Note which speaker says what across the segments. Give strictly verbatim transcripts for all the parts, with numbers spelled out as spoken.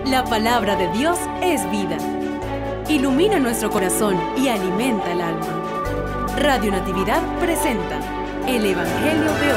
Speaker 1: La palabra de Dios es vida. Ilumina nuestro corazón y alimenta el alma. Radio Natividad presenta el Evangelio de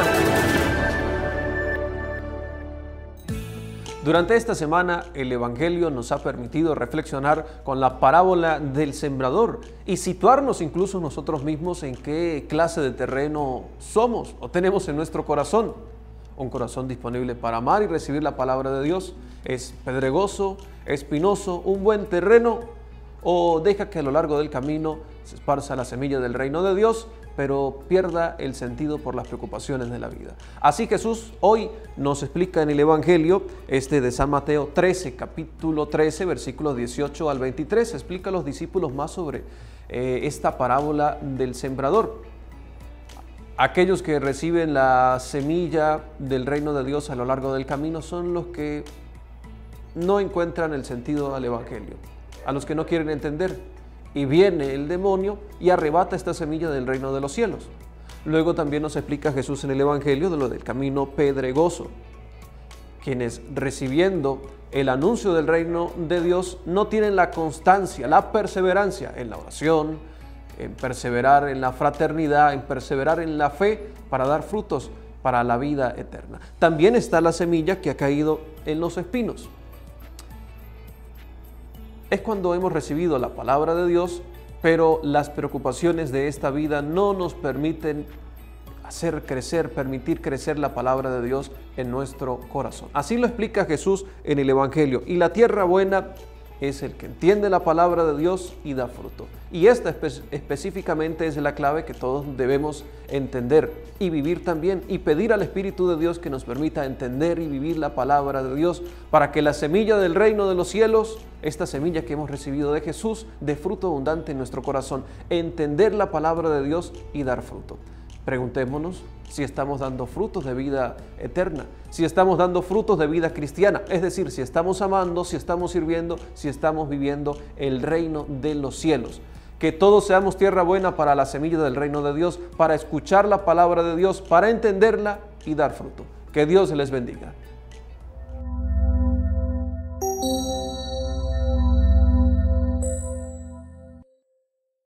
Speaker 1: hoy.
Speaker 2: Durante esta semana, el Evangelio nos ha permitido reflexionar con la parábola del sembrador y situarnos incluso nosotros mismos en qué clase de terreno somos o tenemos en nuestro corazón. Un corazón disponible para amar y recibir la palabra de Dios. ¿Es pedregoso, espinoso, un buen terreno? ¿O deja que a lo largo del camino se esparza la semilla del reino de Dios, pero pierda el sentido por las preocupaciones de la vida? Así Jesús hoy nos explica en el Evangelio este de San Mateo trece, capítulo trece, versículos dieciocho al veintitrés. Explica a los discípulos más sobre eh, esta parábola del sembrador. Aquellos que reciben la semilla del reino de Dios a lo largo del camino son los que no encuentran el sentido al Evangelio, a los que no quieren entender. Y viene el demonio y arrebata esta semilla del reino de los cielos. Luego también nos explica Jesús en el Evangelio de lo del camino pedregoso, quienes recibiendo el anuncio del reino de Dios no tienen la constancia, la perseverancia en la oración, en perseverar en la fraternidad, en perseverar en la fe para dar frutos para la vida eterna. También está la semilla que ha caído en los espinos. Es cuando hemos recibido la palabra de Dios, pero las preocupaciones de esta vida no nos permiten hacer crecer, permitir crecer la palabra de Dios en nuestro corazón. Así lo explica Jesús en el Evangelio. Y la tierra buena es el que entiende la palabra de Dios y da fruto. Y esta espe- específicamente es la clave que todos debemos entender y vivir también, y pedir al Espíritu de Dios que nos permita entender y vivir la palabra de Dios para que la semilla del reino de los cielos, esta semilla que hemos recibido de Jesús, dé fruto abundante en nuestro corazón. Entender la palabra de Dios y dar fruto. Preguntémonos si estamos dando frutos de vida eterna, si estamos dando frutos de vida cristiana, es decir, si estamos amando, si estamos sirviendo, si estamos viviendo el reino de los cielos. Que todos seamos tierra buena para la semilla del reino de Dios, para escuchar la palabra de Dios, para entenderla y dar fruto. Que Dios les bendiga.